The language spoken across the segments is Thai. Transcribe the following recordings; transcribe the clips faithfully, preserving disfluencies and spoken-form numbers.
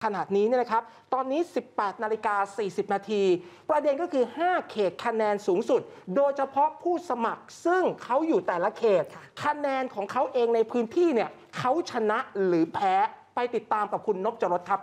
ขนาดนี้เนี่ยนะครับตอนนี้ สิบแปดนาฬิกาสี่สิบนาทีประเด็นก็คือห้าเขตคะแนนสูงสุดโดยเฉพาะผู้สมัครซึ่งเขาอยู่แต่ละเขตคะแนนของเขาเองในพื้นที่เนี่ยเขาชนะหรือแพ้ไปติดตามกับคุณนพจรสครับ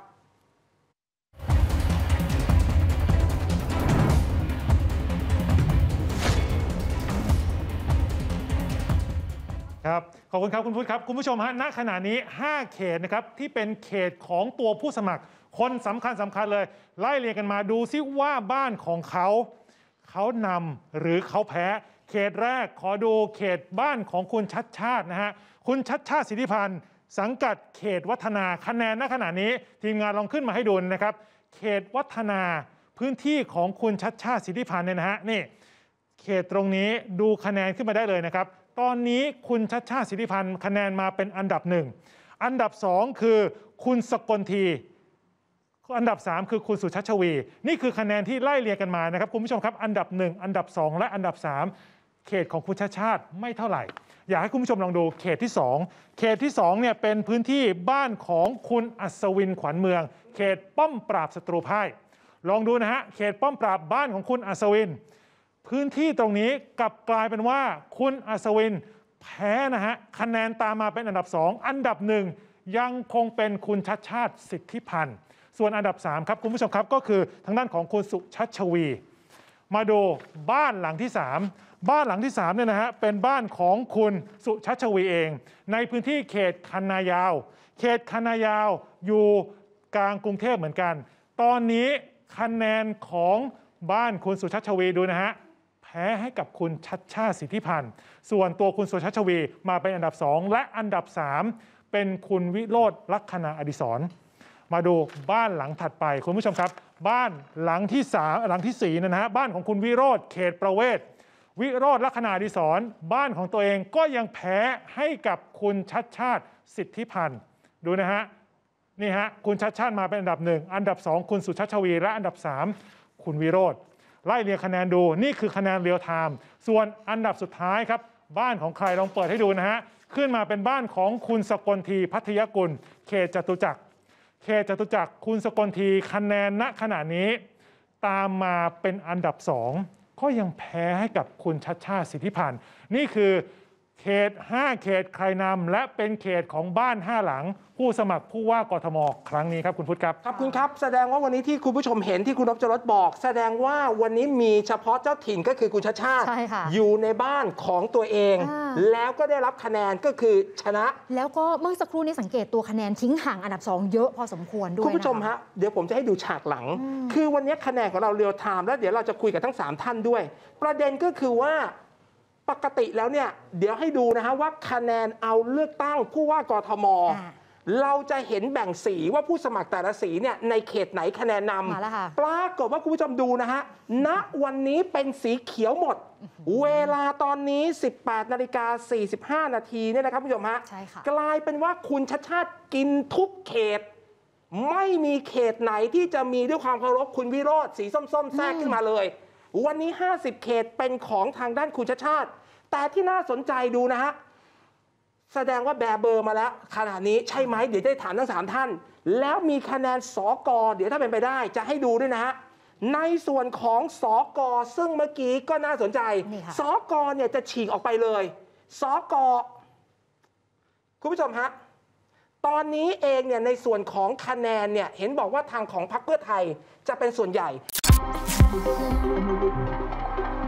ครับขอบคุณครับคุณพุทธครับคุณผู้ชมฮะณขณะนี้ห้าเขตนะครับที่เป็นเขตของตัวผู้สมัครคนสำคัญสำคัญเลยไล่เรียงกันมาดูซิว่าบ้านของเขาเขานำหรือเขาแพ้เขตแรกขอดูเขตบ้านของคุณชัดชาตินะฮะคุณชัดชาติสิทธิพันธ์สังกัดเขตวัฒนาคะแนนณขณะนี้ทีมงานลองขึ้นมาให้ดูนะครับเขตวัฒนาพื้นที่ของคุณชัดชาติสิทธิพันธ์เนี่ยนะฮะนี่เขตตรงนี้ดูคะแนนขึ้นมาได้เลยนะครับตอนนี้คุณชัดชาติสิทธิพันธ์คะแนนมาเป็นอันดับหนึ่งอันดับสองคือคุณสกลทีอันดับสามคือคุณสุชัชวีนี่คือคะแนนที่ไล่เรียงกันมานะครับคุณผู้ชมครับอันดับหนึ่งอันดับสองและอันดับสามเขตของคุณชัดชาติไม่เท่าไหร่อยากให้คุณผู้ชมลองดูเขตที่สองเขตที่สองเนี่ยเป็นพื้นที่บ้านของคุณอัศวินขวัญเมืองเขตป้อมปราบศัตรูพ่ายลองดูนะฮะเขตป้อมปราบบ้านของคุณอัศวินพื้นที่ตรงนี้กลับกลายเป็นว่าคุณอัศวินแพ้นะฮะคะแนนตามมาเป็นอันดับสองอันดับหนึ่งยังคงเป็นคุณชัดชาติสิทธิพันธ์ส่วนอันดับสามครับคุณผู้ชมครับก็คือทางด้านของคุณสุชัชวีมาดูบ้านหลังที่สามบ้านหลังที่สามเนี่ยนะฮะเป็นบ้านของคุณสุชัชวีเองในพื้นที่เขตคันนายาวเขตคันนายาวอยู่กลางกรุงเทพเหมือนกันตอนนี้คะแนนของบ้านคุณสุชัชวีดูนะฮะแพ้ให้กับคุณชัดชาติสิทธิพันธ์ส่วนตัวคุณสุชัชวีมาเป็นอันดับสองและอันดับสามเป็นคุณวิโรจน์ลัคนาอดิศรมาดูบ้านหลังถัดไปคุณผู้ชมครับบ้านหลังที่สามหลังที่สี่นะฮะบ้านของคุณวิโรจน์เขตประเวศวิโรจน์ลัคนาอดิศรบ้านของตัวเองก็ยังแพ้ให้กับคุณชัดชาติสิทธิพันธ์ดูนะฮะนี่ฮะคุณชัดชาติมาเป็นอันดับหนึ่งอันดับสองคุณสุชัชวีและอันดับสามคุณวิโรจน์ไล่เรียงคะแนนดูนี่คือคะแนนเรียลไทม์ส่วนอันดับสุดท้ายครับบ้านของใครลองเปิดให้ดูนะฮะขึ้นมาเป็นบ้านของคุณสกลทีพัทยกุลเขตจตุจักรเขตจตุจักรคุณสกลทีคะแนนณขณะนี้ตามมาเป็นอันดับสองก็ยังแพ้ให้กับคุณชัดชาติสิทธิพันธ์นี่คือเขตห้าเขตใครนำและเป็นเขตของบ้านห้าหลังผู้สมัครผู้ว่ากทมครั้งนี้ครับคุณพุทธครับครับคุณครับแสดงว่าวันนี้ที่คุณผู้ชมเห็นที่คุณนพจรสบอกแสดงว่าวันนี้มีเฉพาะเจ้าถิ่นก็คือคุณชัดชาติอยู่ในบ้านของตัวเองแล้วก็ได้รับคะแนนก็คือชนะแล้วก็เมื่อสักครู่นี้สังเกตตัวคะแนนทิ้งห่างอันดับสองเยอะพอสมควรด้วยคุณผู้ชมฮะเดี๋ยวผมจะให้ดูฉากหลังคือวันนี้คะแนนของเราเรียลไทม์แล้วเดี๋ยวเราจะคุยกับทั้งสามท่านด้วยประเด็นก็คือว่าปกติแล้วเนี่ยเดี๋ยวให้ดูนะฮะว่าคะแนนเอาเลือกตั้งผู้ว่ากทมเราจะเห็นแบ่งสีว่าผู้สมัครแต่ละสีเนี่ยในเขตไหนคะแนนนำปรากฏว่าคุณผู้ชมดูนะฮะณวันนี้เป็นสีเขียวหมดเวลาตอนนี้ สิบแปดนาฬิกาสี่สิบห้านาทีเนี่ยนะครับคุณผู้ชมฮะกลายเป็นว่าคุณชัดชาติกินทุกเขตไม่มีเขตไหนที่จะมีด้วยความเคารพคุณวิโรจน์สีส้มๆแทรกขึ้นมาเลยวันนี้ห้าสิบเขตเป็นของทางด้านคุณชัดชาติแต่ที่น่าสนใจดูนะฮะแสดงว่าแบเบอร์มาแล้วขนาดนี้ใช่ไหมเดี๋ยวได้ถามทั้งสามท่านแล้วมีคะแนนสกเดี๋ยวถ้าเป็นไปได้จะให้ดูด้วยนะฮะในส่วนของสกซึ่งเมื่อกี้ก็น่าสนใจสกเนี่ยจะฉีกออกไปเลยสกคุณผู้ชมฮะตอนนี้เองเนี่ยในส่วนของคะแนนเนี่ยเห็นบอกว่าทางของพรรคเพื่อไทยจะเป็นส่วนใหญ่